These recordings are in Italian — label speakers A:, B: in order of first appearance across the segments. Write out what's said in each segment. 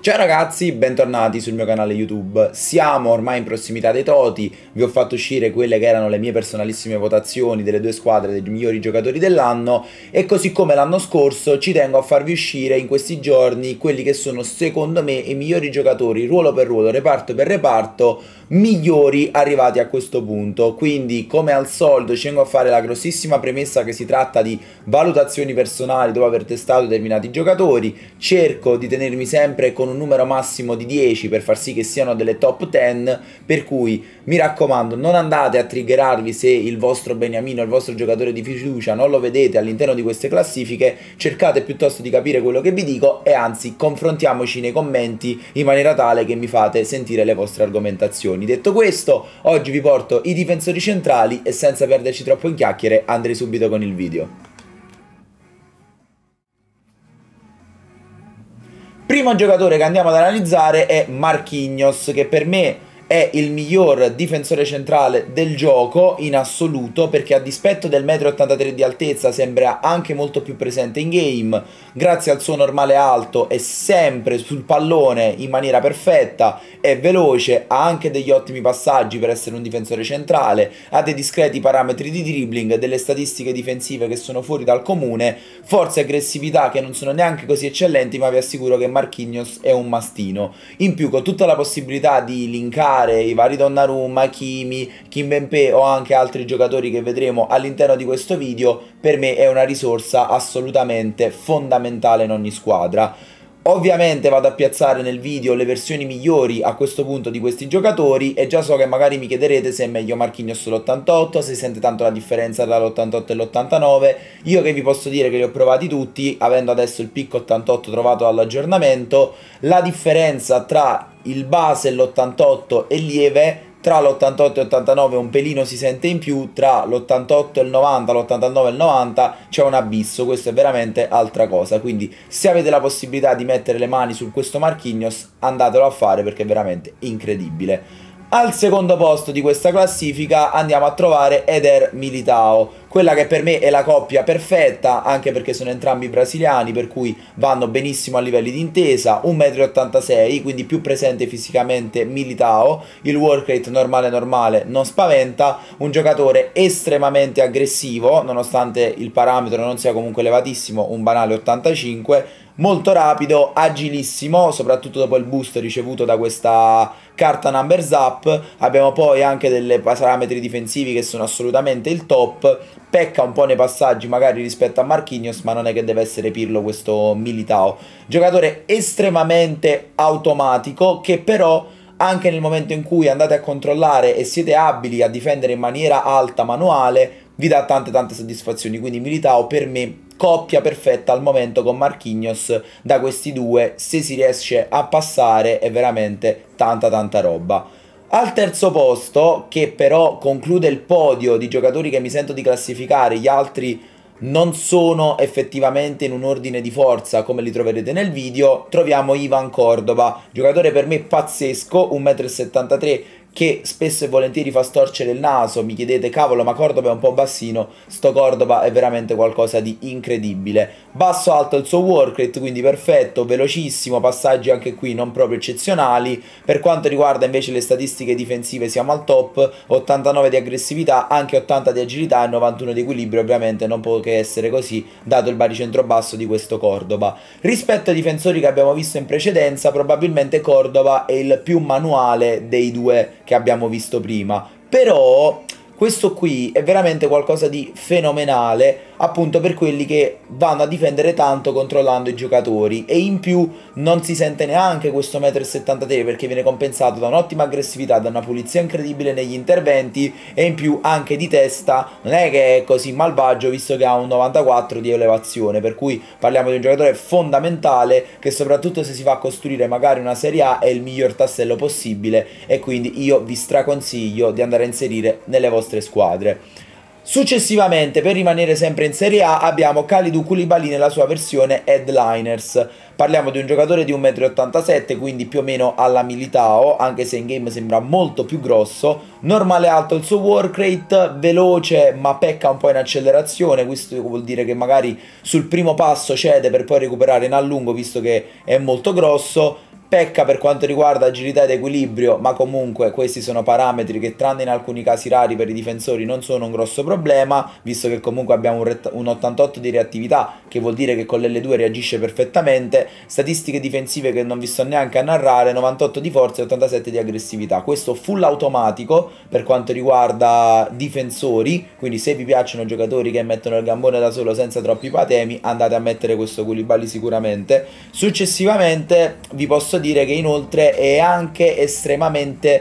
A: Ciao ragazzi, bentornati sul mio canale YouTube. Siamo ormai in prossimità dei Toti, vi ho fatto uscire quelle che erano le mie personalissime votazioni delle due squadre dei migliori giocatori dell'anno e così come l'anno scorso ci tengo a farvi uscire in questi giorni quelli che sono secondo me i migliori giocatori ruolo per ruolo, reparto per reparto, migliori arrivati a questo punto. Quindi come al solito ci tengo a fare la grossissima premessa che si tratta di valutazioni personali dopo aver testato determinati giocatori. Cerco di tenermi sempre con un numero massimo di 10 per far sì che siano delle top 10, per cui mi raccomando non andate a triggerarvi se il vostro beniamino, il vostro giocatore di fiducia non lo vedete all'interno di queste classifiche, cercate piuttosto di capire quello che vi dico e anzi confrontiamoci nei commenti in maniera tale che mi fate sentire le vostre argomentazioni. Detto questo, oggi vi porto i difensori centrali e senza perderci troppo in chiacchiere andrei subito con il video. Primo giocatore che andiamo ad analizzare è Marquinhos, che per me è il miglior difensore centrale del gioco in assoluto, perché a dispetto del 1,83 m di altezza sembra anche molto più presente in game, grazie al suo normale alto è sempre sul pallone in maniera perfetta, è veloce, ha anche degli ottimi passaggi per essere un difensore centrale, ha dei discreti parametri di dribbling, delle statistiche difensive che sono fuori dal comune, forza e aggressività che non sono neanche così eccellenti, ma vi assicuro che Marquinhos è un mastino. In più, con tutta la possibilità di linkare i vari Donnarumma, Hakimi, Kimpembe o anche altri giocatori che vedremo all'interno di questo video, per me è una risorsa assolutamente fondamentale in ogni squadra. Ovviamente vado a piazzare nel video le versioni migliori a questo punto di questi giocatori e già so che magari mi chiederete se è meglio Marquinhos sull'88, se sente tanto la differenza tra l'88 e l'89. Io che vi posso dire che li ho provati tutti, avendo adesso il pick 88 trovato all'aggiornamento, la differenza tra il base e l'88 è lieve, tra l'88 e l'89 un pelino si sente in più, tra l'88 e il 90, l'89 e il 90 c'è un abisso, questo è veramente altra cosa. Quindi se avete la possibilità di mettere le mani su questo Marquinhos andatelo a fare perché è veramente incredibile. Al secondo posto di questa classifica andiamo a trovare Eder Militao, quella che per me è la coppia perfetta, anche perché sono entrambi brasiliani, per cui vanno benissimo a livelli di intesa, 1,86 m, quindi più presente fisicamente Militao, il work rate normale non spaventa, un giocatore estremamente aggressivo, nonostante il parametro non sia comunque elevatissimo, un banale 85, molto rapido, agilissimo, soprattutto dopo il boost ricevuto da questa carta Numbers Up. Abbiamo poi anche delle parametri difensivi che sono assolutamente il top, pecca un po' nei passaggi magari rispetto a Marquinhos, ma non è che deve essere Pirlo questo Militao. Giocatore estremamente automatico che però anche nel momento in cui andate a controllare e siete abili a difendere in maniera alta manuale vi dà tante soddisfazioni, quindi Militao per me coppia perfetta al momento con Marquinhos. Da questi due se si riesce a passare è veramente tanta roba. Al terzo posto, che però conclude il podio di giocatori che mi sento di classificare, gli altri non sono effettivamente in un ordine di forza come li troverete nel video, troviamo Ivan Córdoba, giocatore per me pazzesco, 1,73 m, che spesso e volentieri fa storcere il naso. Mi chiedete cavolo ma Córdoba è un po' bassino, sto Córdoba è veramente qualcosa di incredibile, basso alto il suo work rate, quindi perfetto, velocissimo, passaggi anche qui non proprio eccezionali. Per quanto riguarda invece le statistiche difensive siamo al top, 89 di aggressività, anche 80 di agilità e 91 di equilibrio, ovviamente non può che essere così dato il baricentro basso di questo Córdoba. Rispetto ai difensori che abbiamo visto in precedenza, probabilmente Córdoba è il più manuale dei due che abbiamo visto prima, però questo qui è veramente qualcosa di fenomenale appunto per quelli che vanno a difendere tanto controllando i giocatori, e in più non si sente neanche questo 1,73 m perché viene compensato da un'ottima aggressività, da una pulizia incredibile negli interventi e in più anche di testa non è che è così malvagio visto che ha un 94 di elevazione, per cui parliamo di un giocatore fondamentale che soprattutto se si va a costruire magari una Serie A è il miglior tassello possibile, e quindi io vi straconsiglio di andare a inserire nelle vostre squadre. Successivamente, per rimanere sempre in Serie A, abbiamo Kalidou Koulibaly nella sua versione Headliners. Parliamo di un giocatore di 1,87 m, quindi più o meno alla Militao, anche se in game sembra molto più grosso. Normale alto il suo work rate, veloce ma pecca un po' in accelerazione, questo vuol dire che magari sul primo passo cede per poi recuperare in a lungo visto che è molto grosso. Pecca per quanto riguarda agilità ed equilibrio, ma comunque questi sono parametri che tranne in alcuni casi rari per i difensori non sono un grosso problema, visto che comunque abbiamo un 88 di reattività, che vuol dire che con l'L2 reagisce perfettamente. Statistiche difensive che non vi sto neanche a narrare, 98 di forza e 87 di aggressività. Questo full automatico per quanto riguarda difensori, quindi se vi piacciono giocatori che mettono il gambone da solo senza troppi patemi, andate a mettere questo Koulibaly sicuramente. Successivamente vi posso dire che inoltre è anche estremamente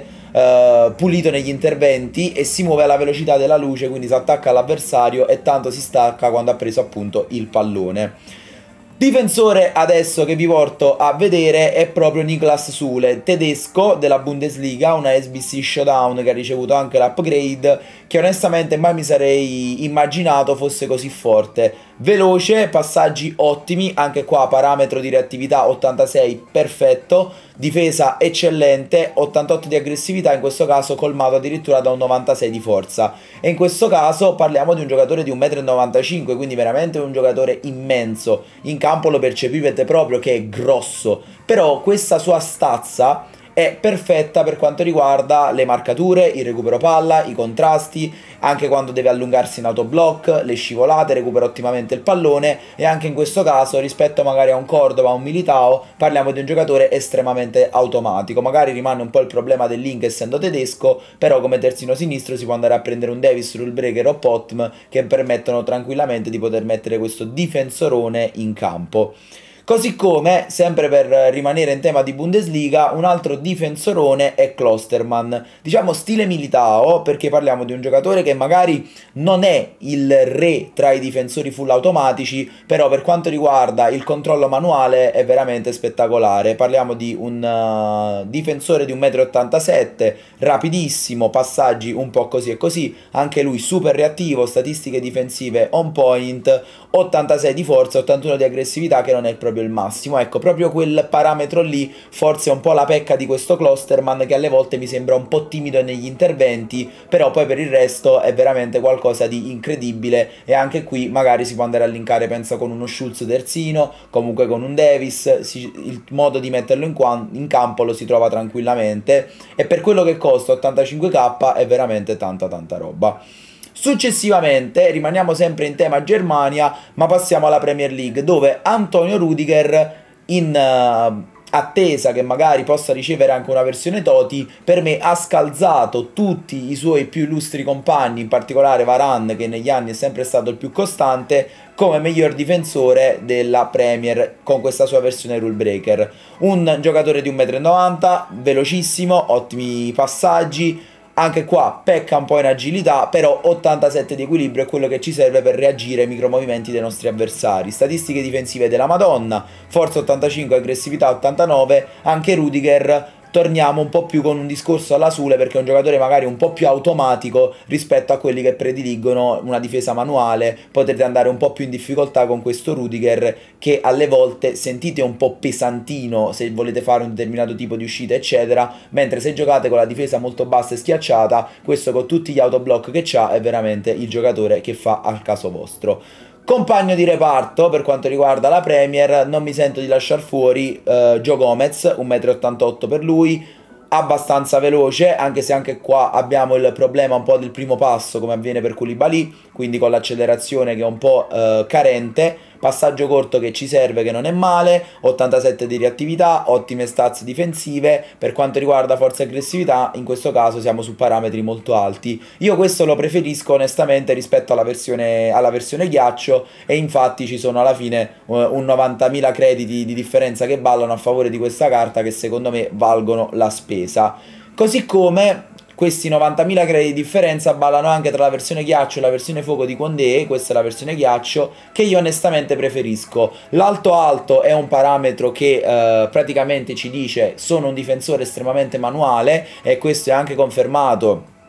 A: pulito negli interventi e si muove alla velocità della luce, quindi si attacca all'avversario e tanto si stacca quando ha preso appunto il pallone. Difensore adesso che vi porto a vedere è proprio Niklas Süle, tedesco della Bundesliga, una SBC Showdown che ha ricevuto anche l'upgrade, che onestamente mai mi sarei immaginato fosse così forte. Veloce, passaggi ottimi, anche qua parametro di reattività 86 perfetto, difesa eccellente, 88 di aggressività, in questo caso colmato addirittura da un 96 di forza. E in questo caso parliamo di un giocatore di 1,95 m, quindi veramente un giocatore immenso. In campo lo percepite proprio che è grosso, però questa sua stazza è perfetta per quanto riguarda le marcature, il recupero palla, i contrasti, anche quando deve allungarsi in autoblock, le scivolate, recupera ottimamente il pallone e anche in questo caso rispetto magari a un Cordova, a un Militao, parliamo di un giocatore estremamente automatico. Magari rimane un po' il problema del link essendo tedesco, però come terzino sinistro si può andare a prendere un Davis, Rulebreaker o Potm che permettono tranquillamente di poter mettere questo difensorone in campo. Così come, sempre per rimanere in tema di Bundesliga, un altro difensorone è Klostermann. Diciamo stile Militao, perché parliamo di un giocatore che magari non è il re tra i difensori full automatici, però per quanto riguarda il controllo manuale è veramente spettacolare. Parliamo di un difensore di 1,87 m, rapidissimo, passaggi un po' così e così, anche lui super reattivo, statistiche difensive on point, 86 di forza, 81 di aggressività, che non è proprio il massimo. Ecco, proprio quel parametro lì forse è un po' la pecca di questo Klostermann, che alle volte mi sembra un po' timido negli interventi, però poi per il resto è veramente qualcosa di incredibile. E anche qui magari si può andare a linkare, penso, con uno Schulz terzino, comunque con un Davis, il modo di metterlo in campo lo si trova tranquillamente, e per quello che costa 85k è veramente tanta roba. Successivamente rimaniamo sempre in tema Germania, ma passiamo alla Premier League, dove Antonio Rudiger, in attesa che magari possa ricevere anche una versione Toti, per me ha scalzato tutti i suoi più illustri compagni, in particolare Varane, che negli anni è sempre stato il più costante, come miglior difensore della Premier con questa sua versione Rule Breaker. Un giocatore di 1,90 m, velocissimo, ottimi passaggi. Anche qua pecca un po' in agilità, però 87 di equilibrio è quello che ci serve per reagire ai micromovimenti dei nostri avversari. Statistiche difensive della Madonna, forza 85, aggressività 89, anche Rudiger. Torniamo un po' più con un discorso alla Sule, perché è un giocatore magari un po' più automatico rispetto a quelli che prediligono una difesa manuale. Potrete andare un po' più in difficoltà con questo Rudiger, che alle volte sentite un po' pesantino se volete fare un determinato tipo di uscita eccetera, mentre se giocate con la difesa molto bassa e schiacciata, questo con tutti gli autoblock che c'ha è veramente il giocatore che fa al caso vostro. Compagno di reparto per quanto riguarda la Premier, non mi sento di lasciar fuori Joe Gomez, 1,88 m per lui, abbastanza veloce, anche se anche qua abbiamo il problema un po' del primo passo come avviene per Koulibaly, quindi con l'accelerazione che è un po' carente. Passaggio corto che ci serve, che non è male, 87 di reattività, ottime stats difensive. Per quanto riguarda forza e aggressività, in questo caso siamo su parametri molto alti. Io questo lo preferisco onestamente rispetto alla versione ghiaccio, e infatti ci sono alla fine un 90.000 crediti di differenza che ballano a favore di questa carta, che secondo me valgono la spesa. Così come questi 90.000 crediti di differenza ballano anche tra la versione ghiaccio e la versione fuoco di Condé. Questa è la versione ghiaccio, che io onestamente preferisco. L'alto alto è un parametro che praticamente ci dice sono un difensore estremamente manuale, e questo è anche confermato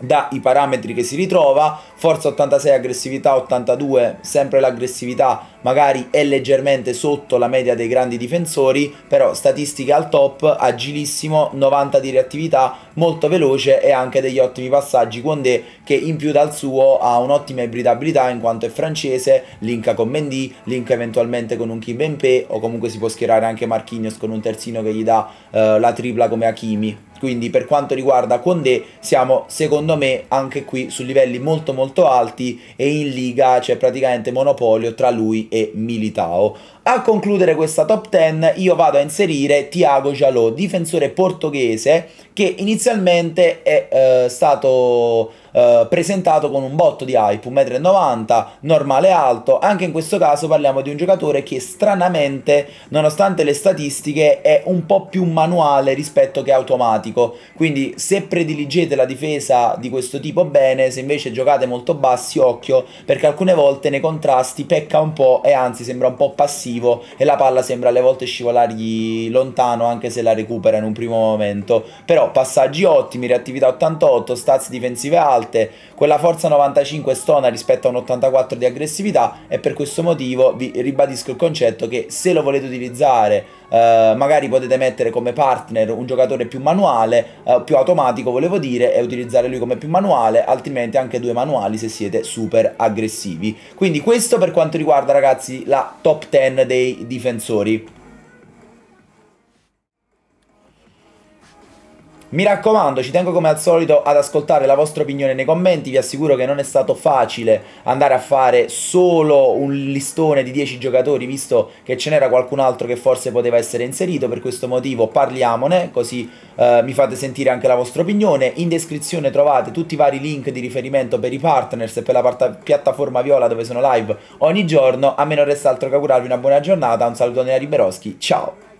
A: dai parametri che si ritrova, forza 86, aggressività 82, sempre l'aggressività magari è leggermente sotto la media dei grandi difensori, però statistiche al top, agilissimo, 90 di reattività, molto veloce e anche degli ottimi passaggi. Condé che in più dal suo ha un'ottima ibridabilità in quanto è francese, linka con Mendy, linka eventualmente con un Kimpembe o comunque si può schierare anche Marquinhos con un terzino che gli dà la tripla come Hakimi. Quindi per quanto riguarda Condé siamo secondo me anche qui su livelli molto molto alti e in Liga c'è praticamente monopolio tra lui e Militao. A concludere questa top 10 io vado a inserire Thiago Jalot, difensore portoghese che inizialmente è stato presentato con un botto di hype, 1,90 m, normale alto. Anche in questo caso parliamo di un giocatore che stranamente, nonostante le statistiche, è un po' più manuale rispetto che automatico. Quindi se prediligete la difesa di questo tipo bene, se invece giocate molto bassi, occhio, perché alcune volte nei contrasti pecca un po' e anzi sembra un po' passivo e la palla sembra alle volte scivolargli lontano anche se la recupera in un primo momento. Però passaggi ottimi, reattività 88, stats difensive alte, quella forza 95 stona rispetto a un 84 di aggressività e per questo motivo vi ribadisco il concetto che se lo volete utilizzare magari potete mettere come partner un giocatore più manuale, più automatico volevo dire, e utilizzare lui come più manuale, altrimenti anche due manuali se siete super aggressivi. Quindi questo per quanto riguarda ragazzi la top 10 dei difensori. Mi raccomando, ci tengo come al solito ad ascoltare la vostra opinione nei commenti, vi assicuro che non è stato facile andare a fare solo un listone di 10 giocatori, visto che ce n'era qualcun altro che forse poteva essere inserito, per questo motivo parliamone, così mi fate sentire anche la vostra opinione. In descrizione trovate tutti i vari link di riferimento per i partners e per la piattaforma Viola dove sono live ogni giorno. A me non resta altro che augurarvi una buona giornata, un saluto da Riberoschi, ciao!